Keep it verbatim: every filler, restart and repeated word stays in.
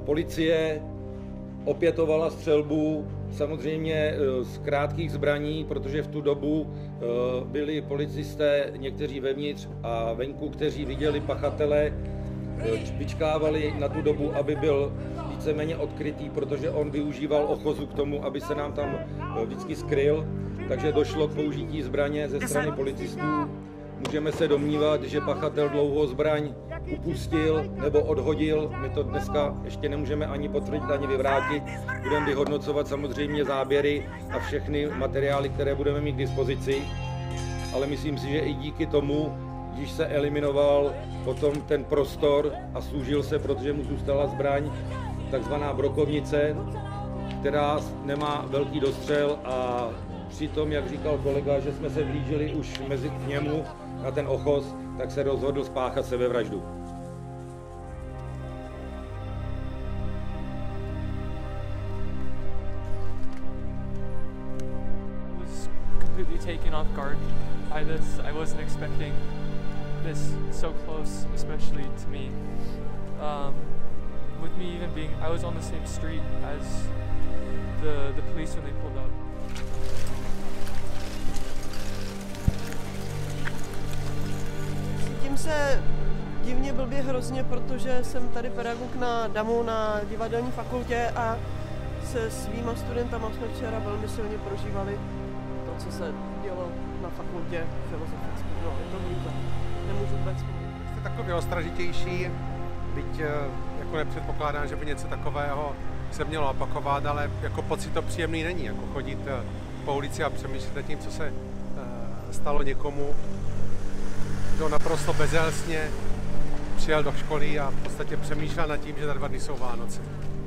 Policie opětovala střelbu, samozřejmě z krátkých zbraní, protože v tu dobu byli policisté někteří vevnitř a venku, kteří viděli pachatele, vyčkávali na tu dobu, aby byl víceméně odkrytý, protože on využíval ochozu k tomu, aby se nám tam vždycky skryl, takže došlo k použití zbraně ze strany policistů. Můžeme se domnívat, že pachatel dlouho zbraň upustil nebo odhodil. My to dneska ještě nemůžeme ani potvrdit, ani vyvrátit. Budeme vyhodnocovat samozřejmě záběry a všechny materiály, které budeme mít k dispozici. Ale myslím si, že i díky tomu, když se eliminoval potom ten prostor a služil se, protože mu zůstala zbraň, takzvaná brokovnice, která nemá velký dostřel, a přitom, jak říkal kolega, že jsme se blížili už mezi k němu na ten ochoz, tak se rozhodl spáchat sebevraždu. Was completely taken off guard by this. I wasn't expecting this so close, especially to me. Um, with me even being, I was on the same street as the the police when they pulled up. Cítím se divně blbě hrozně, protože jsem tady pedagog na DAMu na divadelní fakultě a se svýma studentama jsme včera velmi silně prožívali to, co se dělo na fakultě filozofické. No, je to hrůza. Nemůžu vůbec mluvit. Jste takový ostražitější, byť jako nepředpokládám, že by něco takového se mělo opakovat, ale jako pocit to příjemný není, jako chodit po ulici a přemýšlet nad tím, co se stalo někomu, kdo naprosto bezelstně přijel do školy a v podstatě přemýšlel nad tím, že za dva dny jsou Vánoce.